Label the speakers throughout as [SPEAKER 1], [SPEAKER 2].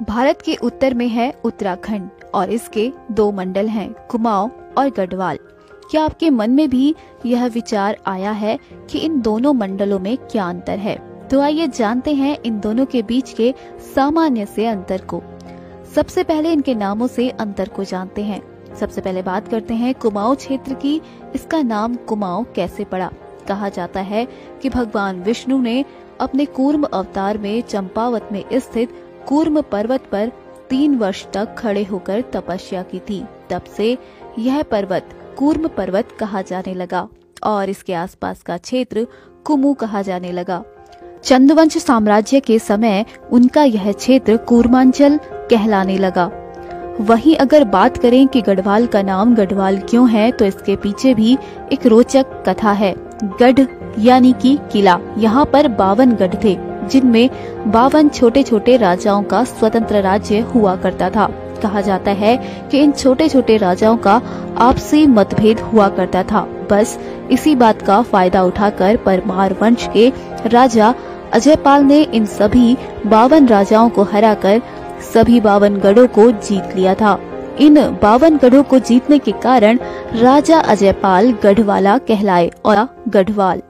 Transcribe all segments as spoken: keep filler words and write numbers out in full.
[SPEAKER 1] भारत के उत्तर में है उत्तराखंड और इसके दो मंडल हैं, कुमाऊं और गढ़वाल। क्या आपके मन में भी यह विचार आया है कि इन दोनों मंडलों में क्या अंतर है? तो आइए जानते हैं इन दोनों के बीच के सामान्य से अंतर को। सबसे पहले इनके नामों से अंतर को जानते हैं। सबसे पहले बात करते हैं कुमाऊं क्षेत्र की। इसका नाम कुमाऊं कैसे पड़ा? कहा जाता है कि भगवान विष्णु ने अपने कूर्म अवतार में चंपावत में स्थित कूर्म पर्वत पर तीन वर्ष तक खड़े होकर तपस्या की थी। तब से यह पर्वत कूर्म पर्वत कहा जाने लगा और इसके आसपास का क्षेत्र कुमू कहा जाने लगा। चंदवंश साम्राज्य के समय उनका यह क्षेत्र कूर्मांचल कहलाने लगा। वहीं अगर बात करें कि गढ़वाल का नाम गढ़वाल क्यों है, तो इसके पीछे भी एक रोचक कथा है। गढ़ यानी कि किला। यहाँ पर बावन गढ़ थे, जिनमें बावन छोटे छोटे राजाओं का स्वतंत्र राज्य हुआ करता था। कहा जाता है कि इन छोटे छोटे राजाओं का आपसी मतभेद हुआ करता था। बस इसी बात का फायदा उठाकर परमार वंश के राजा अजयपाल ने इन सभी बावन राजाओं को हराकर सभी बावन गढ़ों को जीत लिया था। इन बावन गढ़ों को जीतने के कारण राजा अजयपाल गढ़वाला कहलाए और गढ़वाल।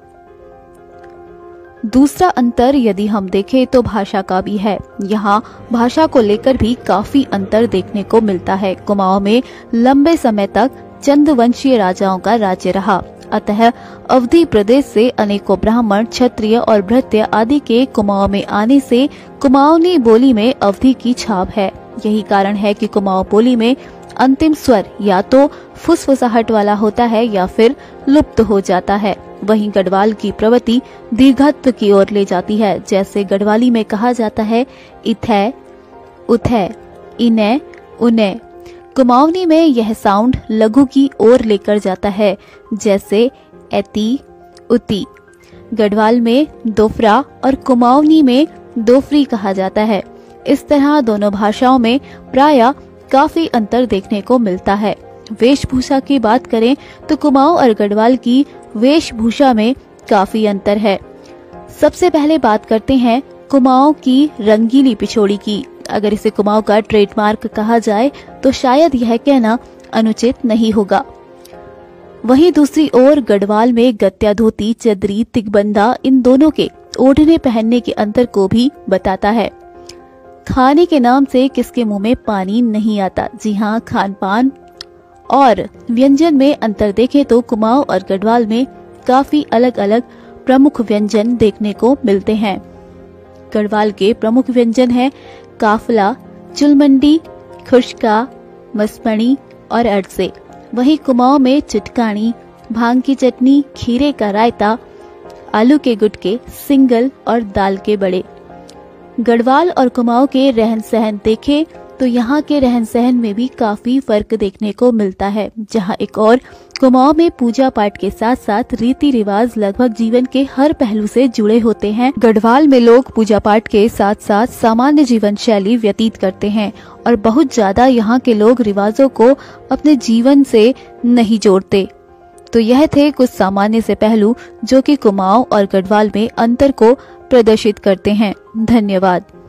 [SPEAKER 1] दूसरा अंतर यदि हम देखें तो भाषा का भी है। यहाँ भाषा को लेकर भी काफी अंतर देखने को मिलता है। कुमाऊं में लंबे समय तक चंदवंशीय राजाओं का राज्य रहा, अतः अवधी प्रदेश से अनेकों ब्राह्मण, क्षत्रिय और भृत्य आदि के कुमाऊं में आने से कुमाऊनी बोली में अवधी की छाप है। यही कारण है कि कुमाऊं बोली में अंतिम स्वर या तो फुसफुसाहट वाला होता है या फिर लुप्त हो जाता है। वहीं गढ़वाल की प्रवृत्ति दीर्घत्व की ओर ले जाती है। जैसे गढ़वाली में कहा जाता है इथै, उथै, इनै, उनै। कुमाऊनी में यह साउंड लघु की ओर लेकर जाता है, जैसे एती, उती। गढ़वाल में दोफरा और कुमाऊनी में दोफरी कहा जाता है। इस तरह दोनों भाषाओं में प्रायः काफी अंतर देखने को मिलता है। वेशभूषा की बात करें तो कुमाऊं और गढ़वाल की वेशभूषा में काफी अंतर है। सबसे पहले बात करते हैं कुमाऊं की रंगीली पिछोड़ी की। अगर इसे कुमाऊं का ट्रेडमार्क कहा जाए तो शायद यह कहना अनुचित नहीं होगा। वहीं दूसरी ओर गढ़वाल में गत्या धोती, चदरी, तिकबंधा इन दोनों के ओढ़ने पहनने के अंतर को भी बताता है। खाने के नाम से किसके मुंह में पानी नहीं आता? जी हाँ, खान पान और व्यंजन में अंतर देखें तो कुमाऊं और गढ़वाल में काफी अलग अलग प्रमुख व्यंजन देखने को मिलते हैं। गढ़वाल के प्रमुख व्यंजन हैं काफला, चुलमंडी, खुशका, मसमणी और अरसे। वहीं कुमाऊं में चुटकानी, भांग की चटनी, खीरे का रायता, आलू के गुटके, सिंगल और दाल के बड़े। गढ़वाल और कुमाऊं के रहन सहन देखें तो यहाँ के रहन सहन में भी काफी फर्क देखने को मिलता है। जहाँ एक और कुमाऊं में पूजा पाठ के साथ साथ रीति रिवाज लगभग जीवन के हर पहलू से जुड़े होते हैं, गढ़वाल में लोग पूजा पाठ के साथ साथ सामान्य जीवन शैली व्यतीत करते हैं और बहुत ज्यादा यहाँ के लोग रिवाजों को अपने जीवन से नहीं जोड़ते। तो यह थे कुछ सामान्य से पहलू जो कि कुमाऊं और गढ़वाल में अंतर को प्रदर्शित करते हैं। धन्यवाद।